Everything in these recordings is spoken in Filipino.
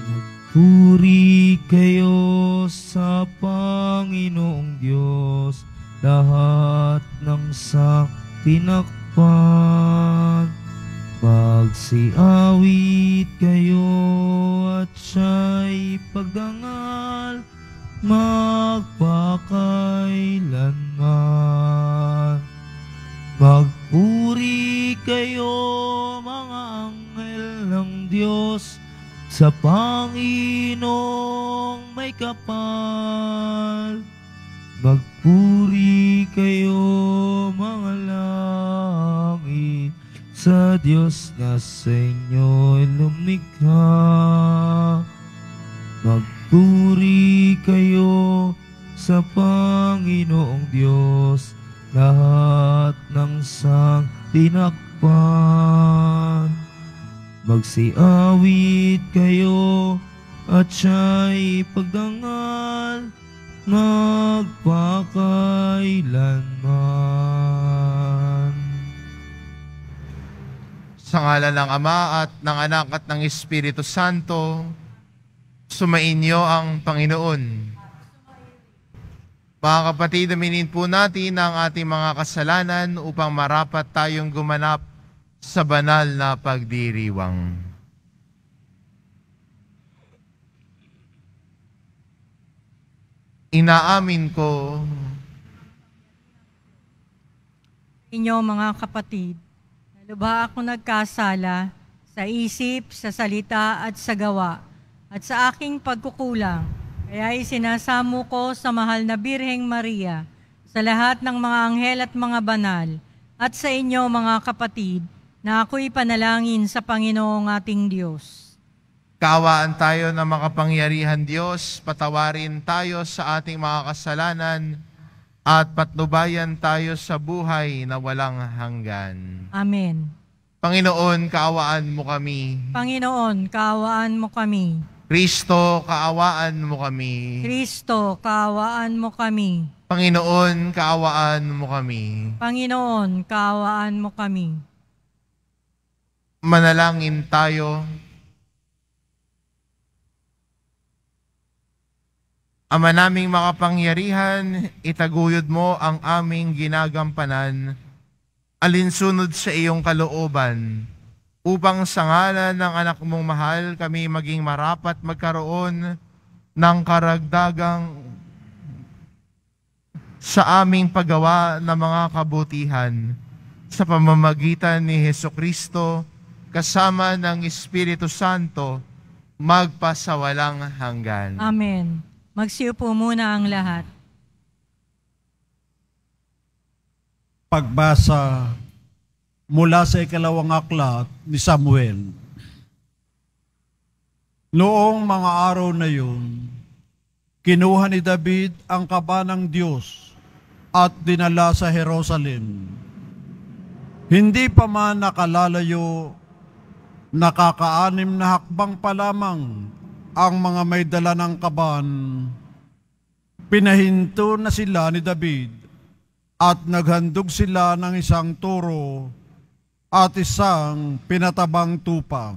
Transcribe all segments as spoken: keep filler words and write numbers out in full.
Puri kayo sa Panginoong Diyos, lahat ng sang tinakpan. Magsiawit kayo at siya'y pagdangal magpakailanman. Magpuri kayo mga anghel ng Diyos, sa Panginoong may kapal. Magpuri kayo mga langit, sa Diyos na sa inyo'y lumikha. Magpuri kayo sa Panginoong Diyos, lahat ng sang tinakpan. Magsiawit kayo at siya'y pagdangal magpakailanman. Sa ngalan ng Ama at ng Anak at ng Espiritu Santo, sumainyo ang Panginoon. Mga kapatid, aminin po natin ang ating mga kasalanan upang marapat tayong gumanap sa banal na pagdiriwang. Inaamin ko inyo mga kapatid, na lubha ako nagkasala sa isip, sa salita at sa gawa, at sa aking pagkukulang. Kaya isinasamo ko sa mahal na Birheng Maria, sa lahat ng mga anghel at mga banal, at sa inyo mga kapatid, na ako'y panalangin sa Panginoong ating Diyos. Kaawaan tayo ng makapangyarihan Diyos, patawarin tayo sa ating mga kasalanan, at patnubayan tayo sa buhay na walang hanggan. Amen. Panginoon, kaawaan mo kami. Panginoon, kaawaan mo kami. Kristo, kaawaan mo kami. Kristo, kaawaan mo kami. Panginoon, kaawaan mo kami. Panginoon, kaawaan mo kami. Manalangin tayo. Ama naming makapangyarihan, itaguyod mo ang aming ginagampanan, alinsunod sa iyong kalooban, upang sa ngalan ng anak mong mahal kami maging marapat magkaroon ng karagdagang sa aming paggawa ng mga kabutihan sa pamamagitan ni Hesukristo kasama ng Espiritu Santo magpasawalang hanggan. Amen. Magsiupo muna ang lahat. Pagbasa mula sa ikalawang aklat ni Samuel. Noong mga araw na yun, kinuha ni David ang kaba ng Diyos at dinala sa Jerusalem. Hindi pa man nakalalayo, nakakaanim na hakbang pa lamang ang mga may dala ng kaban. Pinahinto na sila ni David at naghandog sila ng isang toro at isang pinatabang tupa.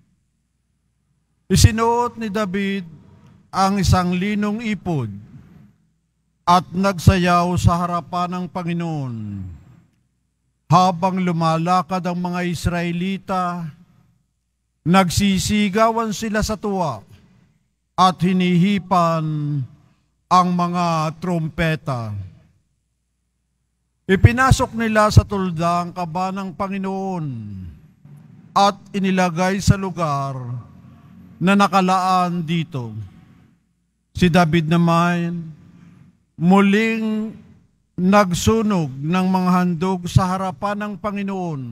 Isinuot ni David ang isang linong ipod at nagsayaw sa harapan ng Panginoon. Habang lumalakad ang mga Israelita, nagsisigawan sila sa tuwa at hinihipan ang mga trompeta. Ipinasok nila sa tulda ang kaba ng Panginoon at inilagay sa lugar na nakalaan dito. Si David naman muling nagsunog ng mga handog sa harapan ng Panginoon.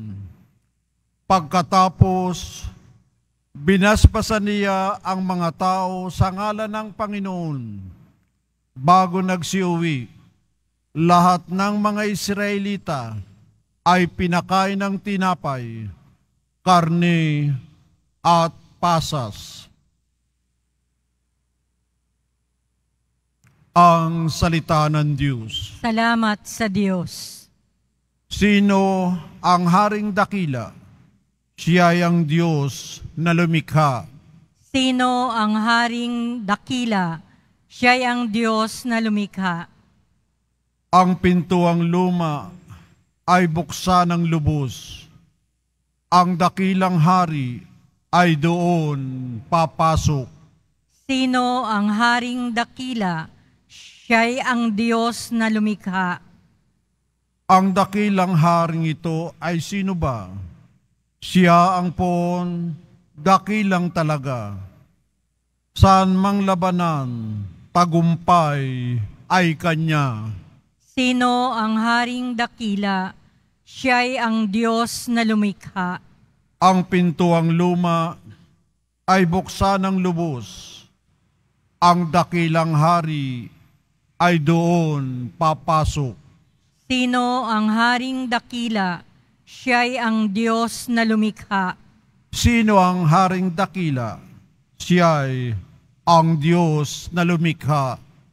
Pagkatapos, binasbasan niya ang mga tao sa ngalan ng Panginoon. Bago nagsiuwi, lahat ng mga Israelita ay pinakain ng tinapay, karne at pasas. Ang salita ng Diyos. Salamat sa Diyos. Sino ang Haring Dakila? Siya ang Diyos na lumikha. Sino ang haring dakila? Siya'y ang Diyos na lumikha. Ang pintuang luma ay buksan ng lubos. Ang dakilang hari ay doon papasok. Sino ang haring dakila? Siya'y ang Diyos na lumikha. Ang dakilang haring ito ay sino ba? Siya ang pon, dakilang talaga. Saan mang labanan, tagumpay ay kanya. Sino ang haring dakila? Siya'y ang Diyos na lumikha. Ang pintuang luma ay buksan ng lubos. Ang dakilang hari ay doon papasok. Sino ang haring dakila? Siya'y ang Diyos na lumikha. Sino ang haring dakila? Siya'y ang Diyos na lumikha.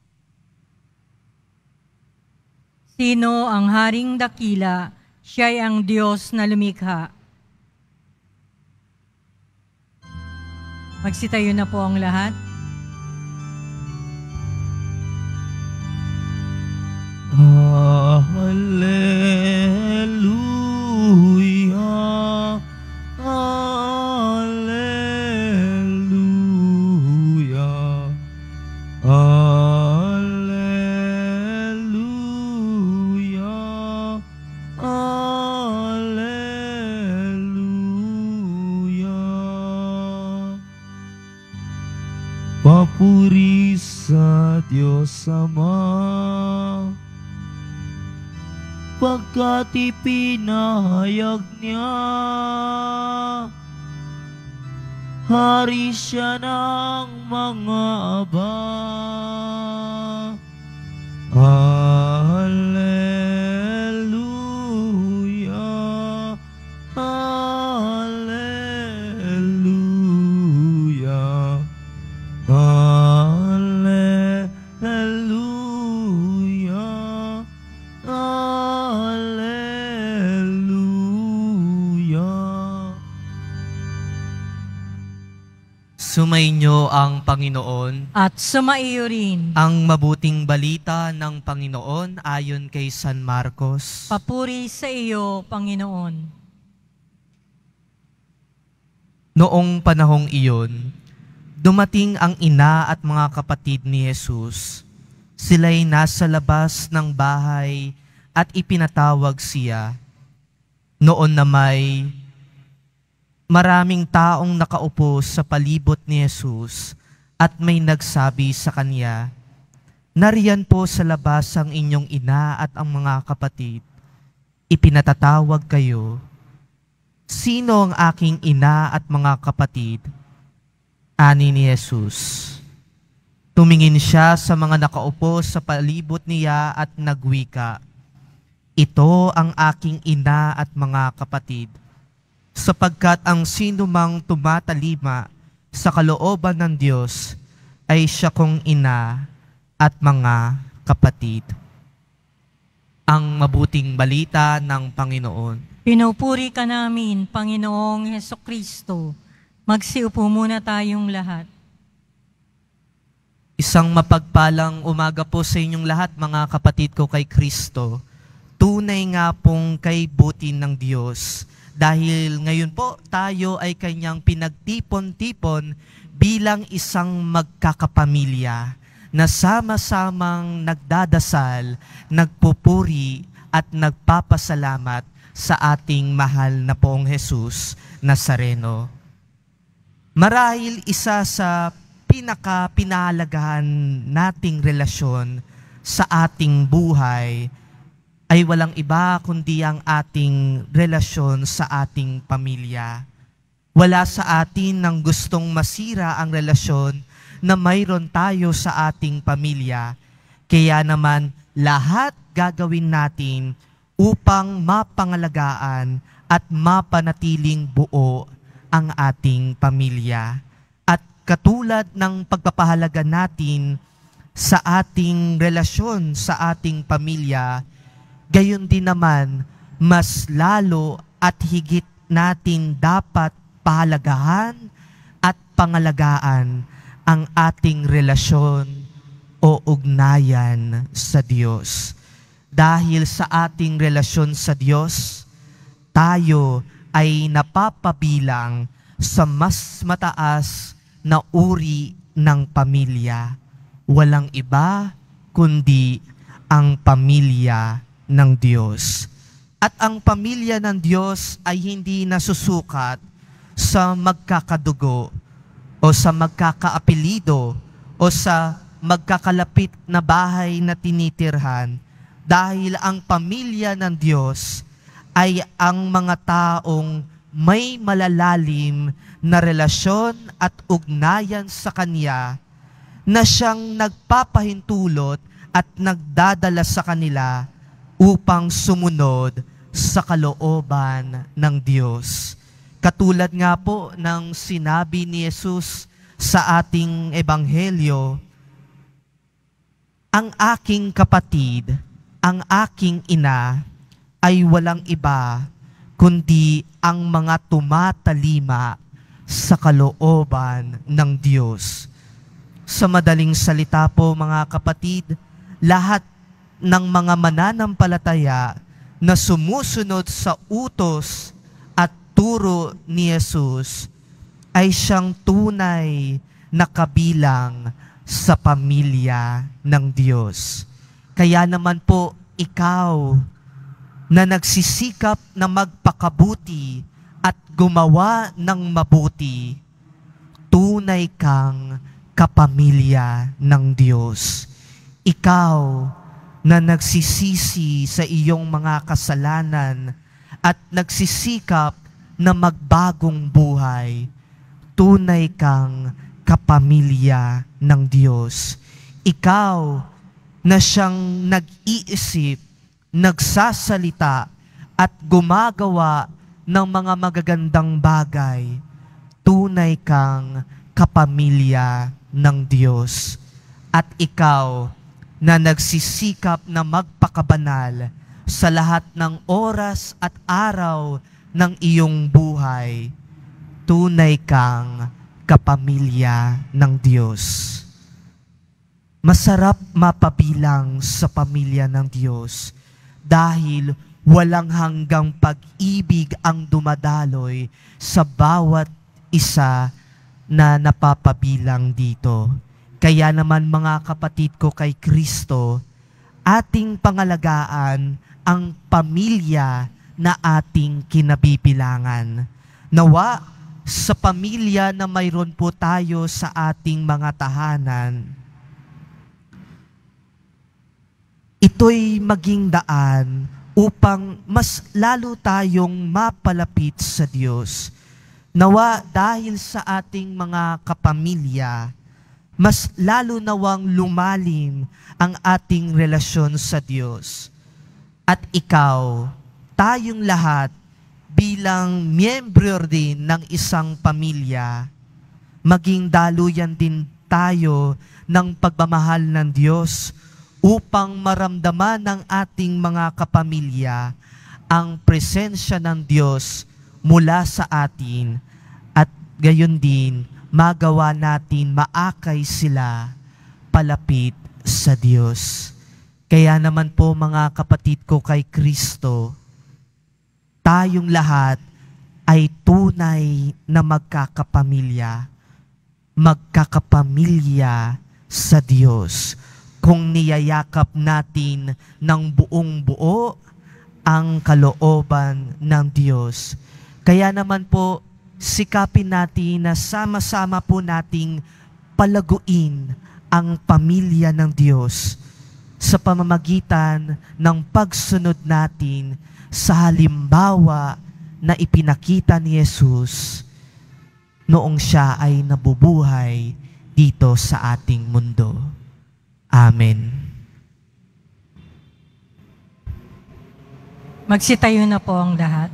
Sino ang haring dakila? Siya'y ang Diyos na lumikha. Magsitayo na po ang lahat. Hallelujah, Hallelujah, Hallelujah, Hallelujah. Papuri sa Diyos Ama, pagkat ipinahayag niya, hari siya ng mga aba. Hallelujah, Hallelujah, Hallelujah, Hallelujah. Sumainyo ang Panginoon. At sumaiyo rin. Ang mabuting balita ng Panginoon ayon kay San Marcos. Papuri sa iyo, Panginoon. Noong panahong iyon, dumating ang ina at mga kapatid ni Jesus. Sila'y nasa labas ng bahay at ipinatawag siya. Noon na may maraming taong nakaupo sa palibot ni Jesus at may nagsabi sa kanya, "Nariyan po sa labas ang inyong ina at ang mga kapatid. Ipinatatawag kayo." "Sino ang aking ina at mga kapatid?" ani ni Jesus. Tumingin siya sa mga nakaupo sa palibot niya at nagwika, "Ito ang aking ina at mga kapatid, sapagkat ang sinumang tumatalima sa kalooban ng Diyos ay siya kong ina at mga kapatid." Ang mabuting balita ng Panginoon. Pinupuri ka namin, Panginoong Hesukristo. Magsiupo muna tayong lahat. Isang mapagpalang umaga po sa inyong lahat, mga kapatid ko kay Kristo. Tunay nga pong kay buti ng Diyos. Dahil ngayon po tayo ay kanyang pinagtipon-tipon bilang isang magkakapamilya na sama-samang nagdadasal, nagpupuri at nagpapasalamat sa ating mahal na poong Jesus Nazareno. Marahil isa sa pinaka-pinahalagahan nating relasyon sa ating buhay ay walang iba kundi ang ating relasyon sa ating pamilya. Wala sa atin nang gustong masira ang relasyon na mayroon tayo sa ating pamilya. Kaya naman lahat gagawin natin upang mapangalagaan at mapanatiling buo ang ating pamilya. At katulad ng pagpapahalaga natin sa ating relasyon sa ating pamilya, gayon din naman, mas lalo at higit natin dapat pahalagahan at pangalagaan ang ating relasyon o ugnayan sa Diyos. Dahil sa ating relasyon sa Diyos, tayo ay napapabilang sa mas mataas na uri ng pamilya. Walang iba kundi ang pamilya ng Diyos. At ang pamilya ng Diyos ay hindi nasusukat sa magkakadugo o sa magkakaapelido o sa magkakalapit na bahay na tinitirhan, dahil ang pamilya ng Diyos ay ang mga taong may malalalim na relasyon at ugnayan sa Kanya, na siyang nagpapahintulot at nagdadala sa kanila upang sumunod sa kalooban ng Diyos. Katulad nga po ng sinabi ni Jesus sa ating ebanghelyo, ang aking kapatid, ang aking ina, ay walang iba kundi ang mga tumatalima sa kalooban ng Diyos. Sa madaling salita po mga kapatid, lahat ng mga mananampalataya na sumusunod sa utos at turo ni Jesus ay siyang tunay na kabilang sa pamilya ng Diyos. Kaya naman po ikaw na nagsisikap na magpakabuti at gumawa ng mabuti, tunay kang kapamilya ng Diyos. Ikaw na nagsisisi sa iyong mga kasalanan at nagsisikap na magbagong buhay, tunay kang kapamilya ng Diyos. Ikaw na siyang nag-iisip, nagsasalita at gumagawa ng mga magagandang bagay, tunay kang kapamilya ng Diyos. At ikaw na nagsisikap na magpakabanal sa lahat ng oras at araw ng iyong buhay, tunay kang kapamilya ng Diyos. Masarap mapabilang sa pamilya ng Diyos dahil walang hanggang pag-ibig ang dumadaloy sa bawat isa na napapabilang dito. Kaya naman mga kapatid ko kay Kristo, ating pangalagaan ang pamilya na ating kinabibilangan. Nawa sa pamilya na mayroon po tayo sa ating mga tahanan, ito'y maging daan upang mas lalo tayong mapalapit sa Diyos. Nawa dahil sa ating mga kapamilya, mas lalo nawang lumalim ang ating relasyon sa Diyos. At ikaw, tayong lahat, bilang miyembro din ng isang pamilya, maging daluyan din tayo ng pagmamahal ng Diyos upang maramdaman ng ating mga kapamilya ang presensya ng Diyos mula sa atin, at gayon din magawa natin maakay sila palapit sa Diyos. Kaya naman po mga kapatid ko kay Kristo, tayong lahat ay tunay na magkakapamilya, magkakapamilya sa Diyos kung niyayakap natin ng buong buo ang kalooban ng Diyos. Kaya naman po, sikapin natin na sama-sama po nating palaguin ang pamilya ng Diyos sa pamamagitan ng pagsunod natin sa halimbawa na ipinakita ni Jesus noong siya ay nabubuhay dito sa ating mundo. Amen. Magsitayo na po ang lahat.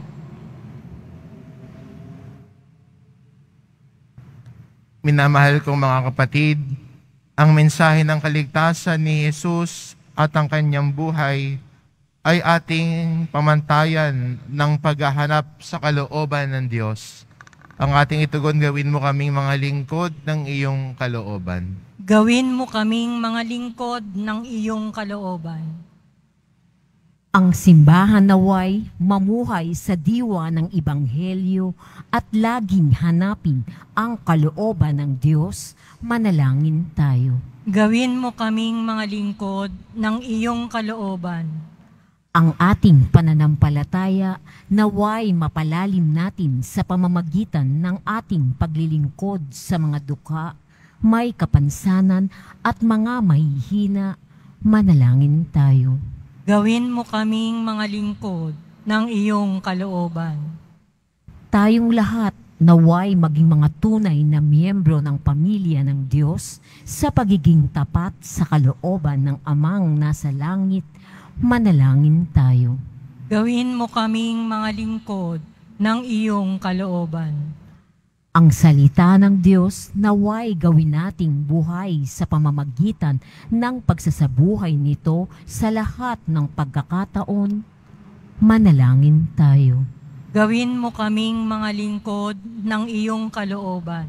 Minamahal kong mga kapatid, ang mensahe ng kaligtasan ni Jesus at ang kanyang buhay ay ating pamantayan ng paghahanap sa kalooban ng Diyos. Ang ating itugon, gawin mo kaming mga lingkod ng iyong kalooban. Gawin mo kaming mga lingkod ng iyong kalooban. Ang simbahan naway mamuhay sa diwa ng Ebanghelyo at laging hanapin ang kalooban ng Diyos. Manalangin tayo. Gawin mo kaming mga lingkod ng iyong kalooban. Ang ating pananampalataya naway mapalalim natin sa pamamagitan ng ating paglilingkod sa mga dukha, may kapansanan at mga mahihina. Manalangin tayo. Gawin mo kaming mga lingkod ng iyong kalooban. Tayong lahat naway maging mga tunay na miyembro ng pamilya ng Diyos sa pagiging tapat sa kalooban ng Amang nasa langit. Manalangin tayo. Gawin mo kaming mga lingkod ng iyong kalooban. Ang salita ng Diyos naway gawin nating buhay sa pamamagitan ng pagsasabuhay nito sa lahat ng pagkakataon. Manalangin tayo. Gawin mo kaming mga lingkod ng iyong kalooban.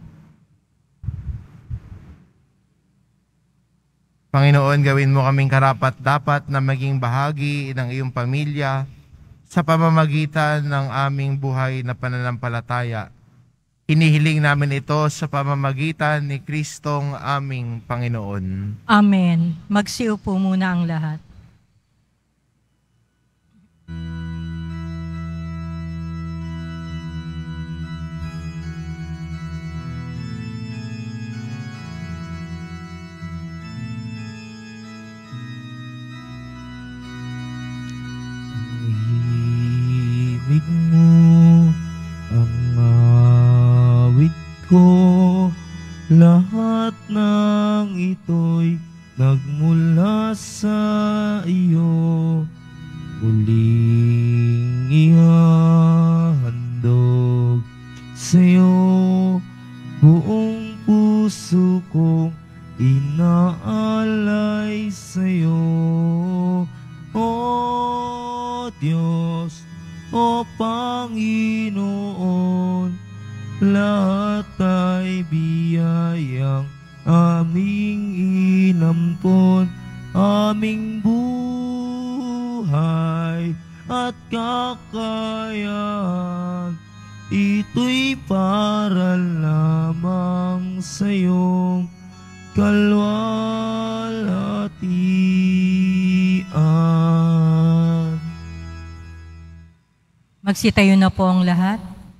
Panginoon, gawin mo kaming karapat-dapat na maging bahagi ng iyong pamilya sa pamamagitan ng aming buhay na pananampalataya. Hinihiling namin ito sa pamamagitan ni Kristong aming Panginoon. Amen. Magsiupo muna ang lahat. Ibig mo ang awit ko, lahat ng ito'y nagmula sa iyo. Muling ihahandog sa iyo, buong puso kong inaalay sa iyo. O Diyos, o Panginoon, lahat ay biyayang aming inampon, aming buhay at kakayahan. Ito'y para lamang sa iyong kalwalhatian. Magsitayo na po ang lahat.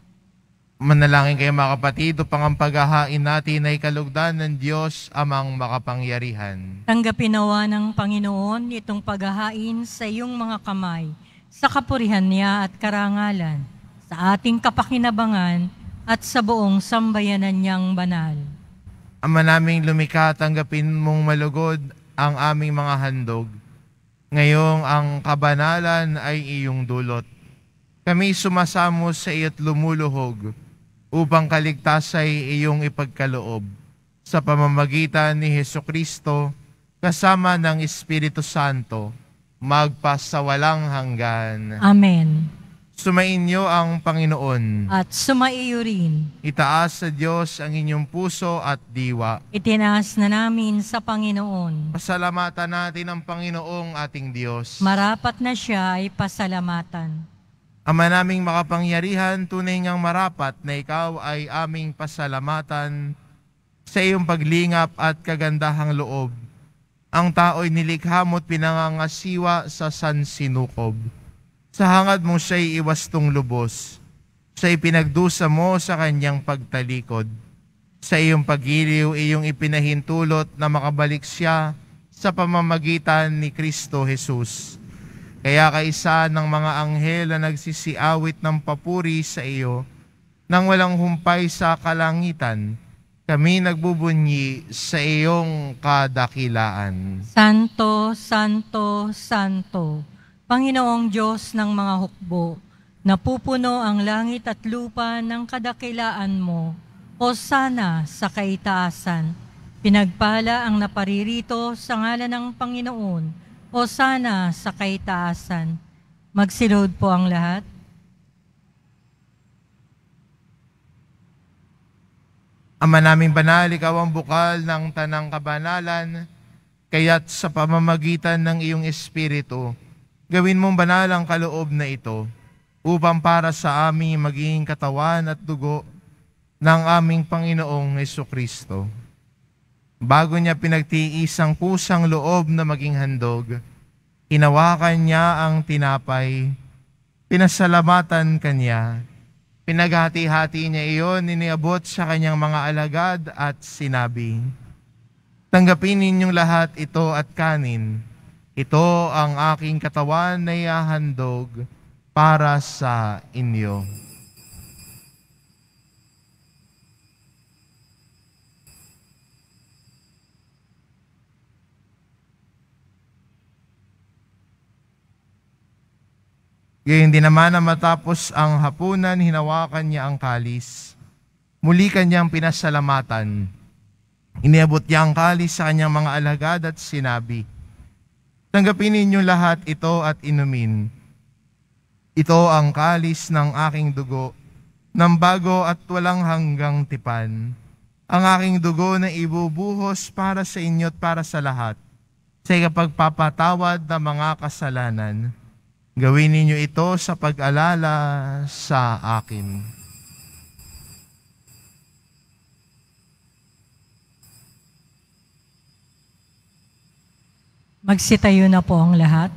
Manalangin kayo mga kapatid, upang ang paghahain natin ay kalugdan ng Diyos amang makapangyarihan. Tanggapin nawa ng Panginoon itong paghahain sa iyong mga kamay, sa kapurihan niya at karangalan, sa ating kapakinabangan at sa buong sambayanan niyang banal. Ama naming lumikha, tanggapin mong malugod ang aming mga handog. Ngayong ang kabanalan ay iyong dulot. Kami sumasamo sa iyo't lumuluhog upang kaligtas ay iyong ipagkaloob sa pamamagitan ni Hesukristo kasama ng Espiritu Santo magpasawalang hanggan. Amen. Sumainyo ang Panginoon. At sumaiyo rin. Itaas sa Diyos ang inyong puso at diwa. Itinaas na namin sa Panginoon. Pasalamatan natin ang Panginoong ating Diyos. Marapat na siya ay pasalamatan. Ama naming makapangyarihan, tunay ngang marapat na ikaw ay aming pasalamatan sa iyong paglingap at kagandahang loob. Ang tao'y nilikha mo't pinangangasiwa sa sansinukob. Sa hangad mo siya'y iwastong lubos. Siya'y pinagdusa mo sa kanyang pagtalikod. Sa iyong pagiliw, iyong ipinahintulot na makabalik siya sa pamamagitan ni Kristo Jesus. Kaya kaisa ng mga anghel na nagsisiawit ng papuri sa iyo, nang walang humpay sa kalangitan, kami nagbubunyi sa iyong kadakilaan. Santo, Santo, Santo, Panginoong Diyos ng mga hukbo, napupuno ang langit at lupa ng kadakilaan mo. Hosana sa kaitaasan. Pinagpala ang naparirito sa ngalan ng Panginoon. Hosana sa kaitaasan. Magsilod po ang lahat. Ama naming banal, ikaw ang bukal ng tanang kabanalan, kaya't sa pamamagitan ng iyong Espiritu, gawin mong banal ang kaloob na ito, upang para sa amin maging katawan at dugo ng aming Panginoong Hesukristo. Bago niya pinagtiis ang kusang loob na maging handog, hinawakan niya ang tinapay, pinasalamatan kanya, pinaghati-hati niya iyon, iniabot sa kanyang mga alagad at sinabi, "Tanggapin ninyong lahat ito at kanin. Ito ang aking katawan na ihahandog para sa inyo." Gayon din naman na matapos ang hapunan, hinawakan niya ang kalis. Muli kanyang pinasalamatan. Iniabot niya ang kalis sa kanyang mga alagad at sinabi, "Tanggapin ninyo lahat ito at inumin. Ito ang kalis ng aking dugo, ng bago at walang hanggang tipan. Ang aking dugo na ibubuhos para sa inyo at para sa lahat, sa ikapagpapatawad ng mga kasalanan. Gawin ninyo ito sa pag-alala sa akin." Magsitayo na po ang lahat.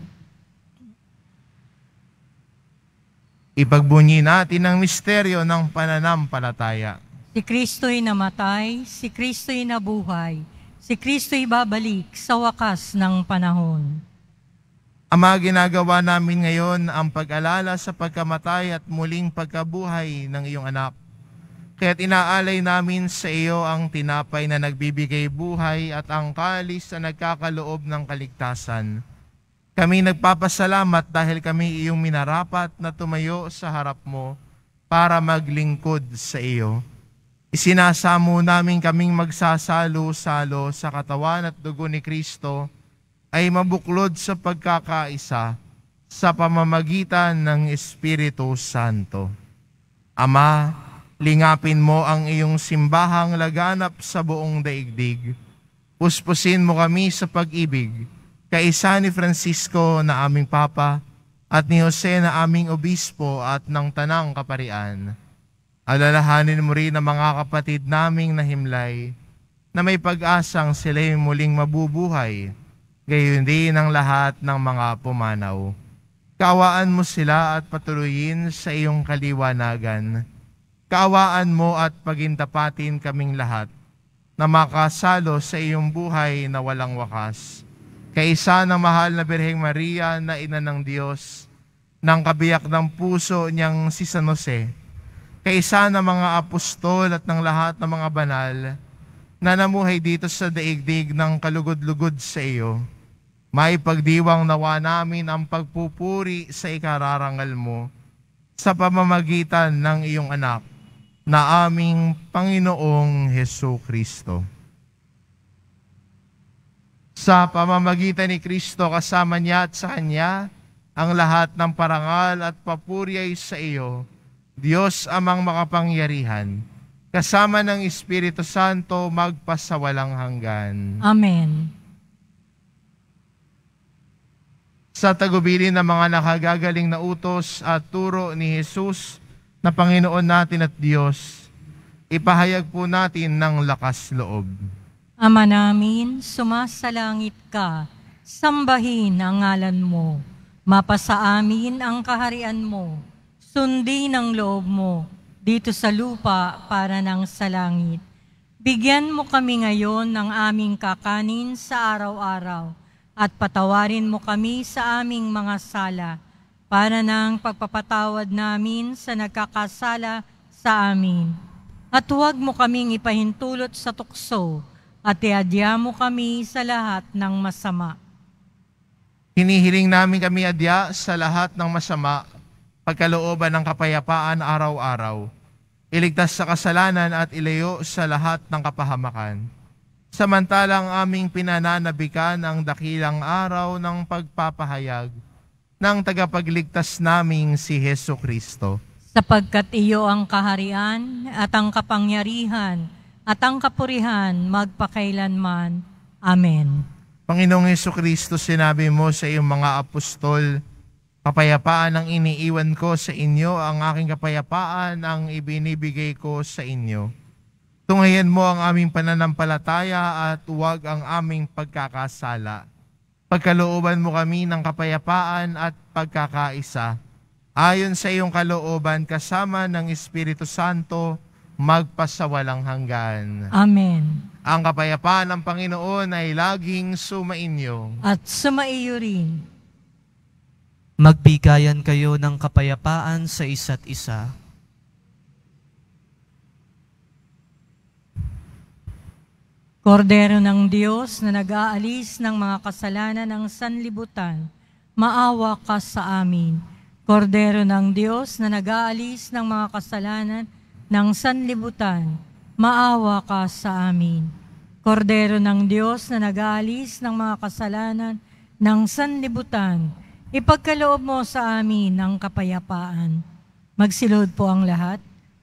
Ipagbunyi natin ang misteryo ng pananampalataya. Si Kristo'y namatay, si Kristo'y nabuhay, si Kristo'y babalik sa wakas ng panahon. Ama, ginagawa namin ngayon ang pag-alala sa pagkamatay at muling pagkabuhay ng iyong anak. Kaya't inaalay namin sa iyo ang tinapay na nagbibigay buhay at ang kalis na nagkakaloob ng kaligtasan. Kami nagpapasalamat dahil kami iyong minarapat na tumayo sa harap mo para maglingkod sa iyo. Isinasamo namin kaming magsasalo-salo sa katawan at dugo ni Kristo ay mabuklod sa pagkakaisa sa pamamagitan ng Espiritu Santo. Ama, lingapin mo ang iyong simbahang laganap sa buong daigdig. Puspusin mo kami sa pag-ibig, kaisa ni Francisco na aming Papa at ni Jose na aming Obispo at ng Tanang Kaparian. Alalahanin mo rin ang mga kapatid naming nahimlay na may pag-asang sila'y muling mabubuhay, gayon din ang lahat ng mga pumanaw. Kaawaan mo sila at patuloyin sa iyong kaliwanagan. Kaawaan mo at pagintapatin kaming lahat na makasalo sa iyong buhay na walang wakas. Kaisa ng mahal na Birheng Maria na Ina ng Diyos, ng kabiyak ng puso niyang si San Jose, kaisa ng mga apostol at ng lahat ng mga banal na namuhay dito sa daigdig ng kalugod-lugod sa iyo, may pagdiwang nawa namin ang pagpupuri sa ikararangal mo sa pamamagitan ng iyong anak na aming Panginoong Hesukristo. Sa pamamagitan ni Kristo, kasama niya at sa Kanya, ang lahat ng parangal at papuri ay sa iyo, Diyos amang makapangyarihan, kasama ng Espiritu Santo magpasawalang hanggan. Amen. Sa tagubilin ng mga nakagagaling na utos at turo ni Jesus na Panginoon natin at Diyos, ipahayag po natin ng lakas loob. Ama namin, sumasalangit ka, sambahin ang ngalan mo, mapasa amin ang kaharian mo, sundin ang loob mo, dito sa lupa para ng sa langit. Bigyan mo kami ngayon ng aming kakanin sa araw-araw, at patawarin mo kami sa aming mga sala, para ng pagpapatawad namin sa nagkakasala sa amin. At huwag mo kaming ipahintulot sa tukso, at iadya mo kami sa lahat ng masama. Hinihiling namin kami adya sa lahat ng masama, pagkalooban ng kapayapaan araw-araw, iligtas sa kasalanan at ilayo sa lahat ng kapahamakan. Samantalang aming pinananabikan ang dakilang araw ng pagpapahayag ng tagapagligtas naming si Hesukristo. Sapagkat iyo ang kaharian at ang kapangyarihan at ang kapurihan magpakailanman. Amen. Panginoong Hesukristo, sinabi mo sa iyong mga apostol, kapayapaan ang iniiwan ko sa inyo, ang aking kapayapaan ang ibinibigay ko sa inyo. Tunghayan mo ang aming pananampalataya at huwag ang aming pagkakasala. Pagkalooban mo kami ng kapayapaan at pagkakaisa. Ayon sa iyong kalooban kasama ng Espiritu Santo, magpasawalang hanggan. Amen. Ang kapayapaan ng Panginoon ay laging sumainyo. At sumaiyo rin. Magbigayan kayo ng kapayapaan sa isa't isa. Kordero ng Diyos na nag-aalis ng mga kasalanan ng sanlibutan, maawa ka sa amin. Kordero ng Diyos na nag-aalis ng mga kasalanan ng sanlibutan, maawa ka sa amin. Kordero ng Diyos na nag-aalis ng mga kasalanan ng sanlibutan, ipagkaloob mo sa amin ang kapayapaan. Magsilod po ang lahat.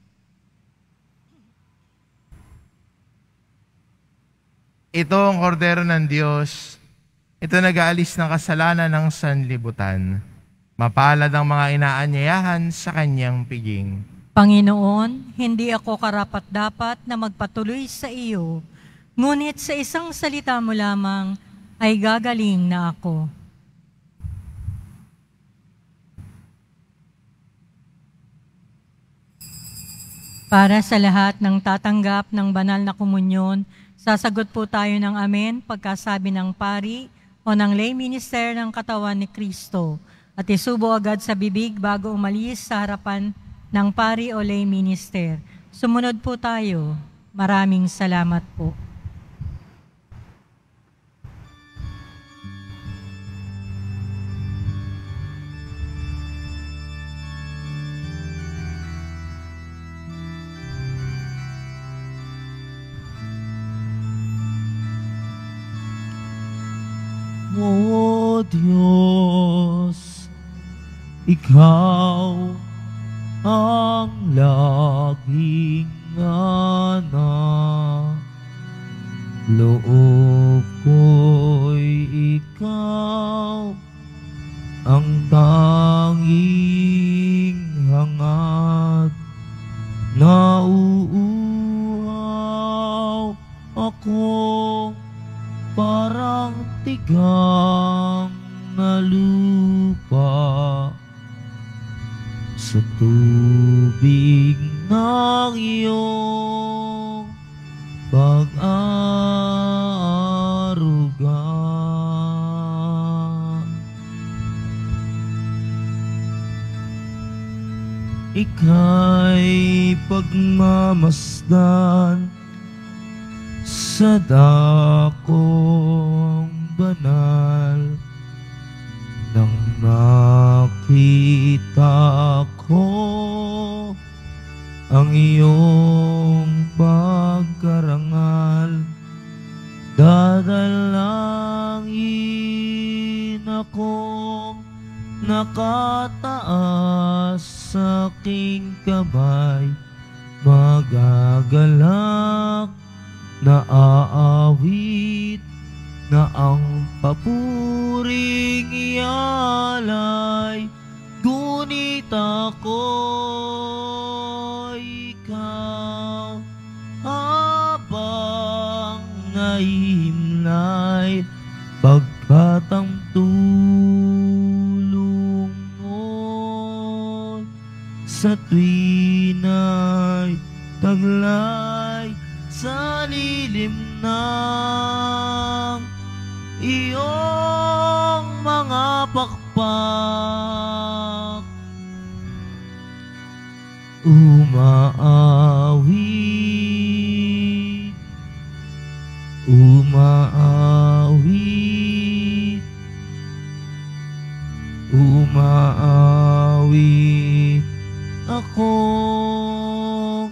Ito ang kordero ng Diyos. Ito nag-aalis ng kasalanan ng sanlibutan. Mapalad ang mga inaanyayahan sa kanyang piging. Panginoon, hindi ako karapat-dapat na magpatuloy sa iyo, ngunit sa isang salita mo lamang ay gagaling na ako. Para sa lahat ng tatanggap ng banal na komunyon, sasagot po tayo ng amen pagkasabi ng pari o ng lay minister ng katawan ni Kristo at isubo agad sa bibig bago umalis sa harapan ng pari o lay minister. Sumunod po tayo. Maraming salamat po. O Diyos, Ikaw ang laging anak. Loob ko'y Ikaw ang tanging hangad. Nauuhaw ako parang tigang na lupa sa tubig ng iyong pag-aaruga. Ika'y pagmamasdan sa dakong banal nang nakita ko ang iyong pagkarangal. Dadalangin akong nakataas sa aking kamay, magagalak na aawit na ang papuring ialay. Ngunit ako'y ikaw habang naimlay, pagkat ang tulong mo sa tuwina'y taglay sa lilim ng iyong mga pakpak. Umaawit, umaawit, umaawit akong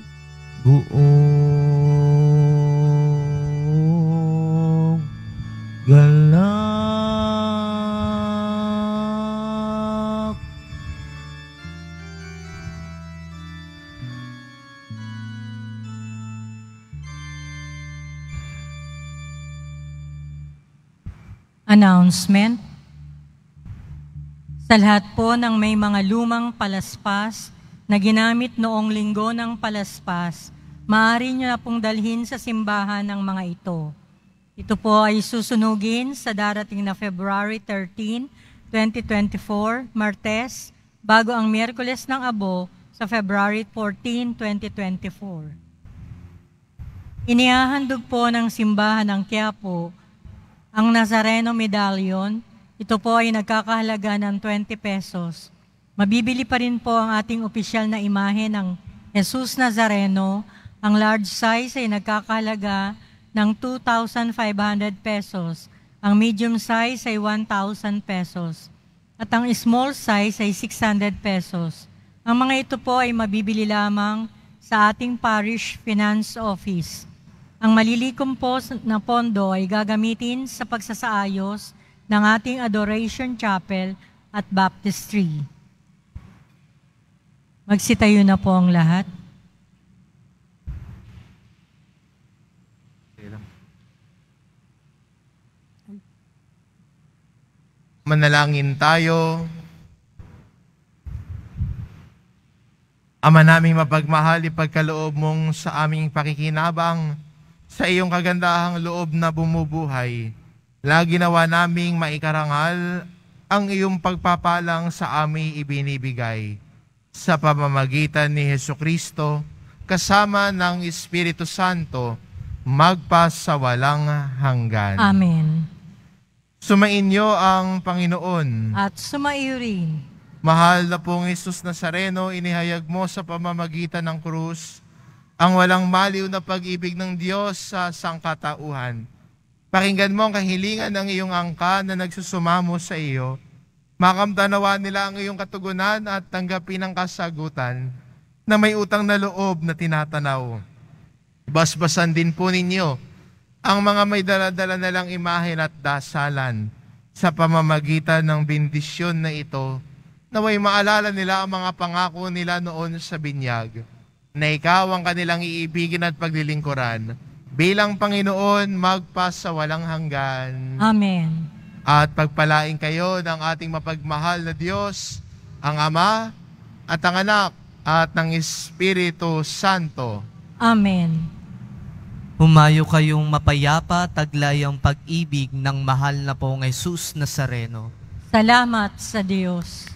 buong galak. Announcement. Sa lahat po ng may mga lumang palaspas na ginamit noong linggo ng palaspas, maaari nyo na pong dalhin sa simbahan ng mga ito. Ito po ay susunugin sa darating na February thirteenth, twenty twenty-four, Martes, bago ang Miyerkules ng Abo sa February fourteenth, twenty twenty-four. Inihahandog po ng simbahan ng Quiapo ang Nazareno Medallion. Ito po ay nagkakahalaga ng twenty pesos. Mabibili pa rin po ang ating opisyal na imahe ng Jesus Nazareno. Ang large size ay nagkakahalaga ng two thousand five hundred pesos. Ang medium size ay one thousand pesos. At ang small size ay six hundred pesos. Ang mga ito po ay mabibili lamang sa ating parish finance office. Ang malilikom po na pondo ay gagamitin sa pagsasaayos ng ating Adoration Chapel at Baptistry. Magsitayo na po ang lahat. Manalangin tayo. Ama naming mapagmahal, ipagkaloob mong sa aming pakikinabang sa iyong kagandahang loob na bumubuhay. Lagi nawa naming maikarangal ang iyong pagpapalang sa aming ibinibigay. Sa pamamagitan ni Hesukristo, kasama ng Espiritu Santo, magpa sa walang hanggan. Amen. Sumainyo ang Panginoon. At sumaiyo rin. Mahal na pong Jesus Nazareno, inihayag mo sa pamamagitan ng krus ang walang maliw na pag-ibig ng Diyos sa sangkatauhan. Pakinggan mo ang kahilingan ng iyong angka na nagsusumamo sa iyo. Makamtanawa nila ang iyong katugunan at tanggapin ang kasagutan na may utang na loob na tinatanaw. Basbasan din po ninyo ang mga may daladala na lang imahen at dasalan sa pamamagitan ng bendisyon na ito, naway maalala nila ang mga pangako nila noon sa binyag, na ikaw ang kanilang iibigin at paglilingkuran bilang Panginoon magpa sa walang hanggan. Amen. At pagpalain kayo ng ating mapagmahal na Diyos, ang Ama at ang Anak at ng Espiritu Santo. Amen. Humayo kayong mapayapa, taglay ang pag-ibig ng mahal na pong Jesus Nazareno. Salamat sa Diyos.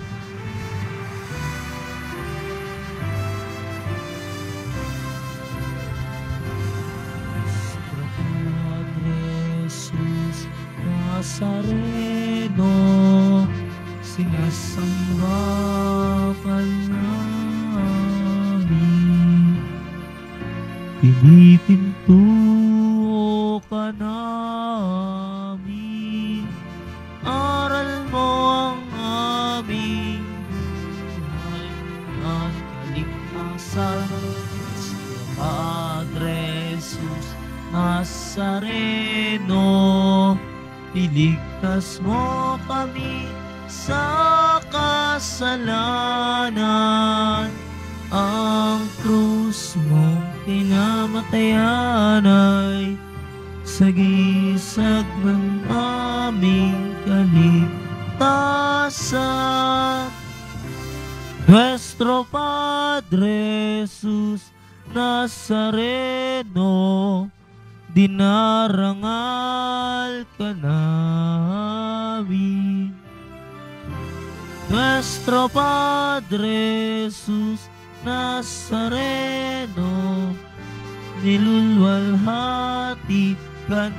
Nazareno, sinasamba ka namin. Pinipinto ka namin. Aral mo ang aming buhay at kaligtasan. Padre Jesus Nazareno, iligtas mo kami sa kasalanan. Ang krus mong pinamatayan ay sagisag ng aming kaligtasan. Nuestro Padre Jesus Nazareno, dinarangal ka namin. Nuestro Padre Jesus Nazareno, nilulwalhati ka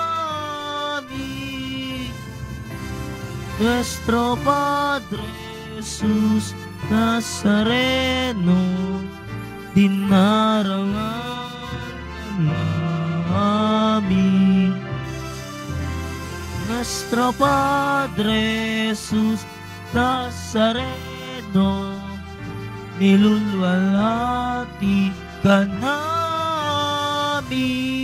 namin. Nuestro Padre Jesus Nazareno, dinarangal ka namin. Nuestro Padre Jesus Nazareno, nilulwalhati ka namin.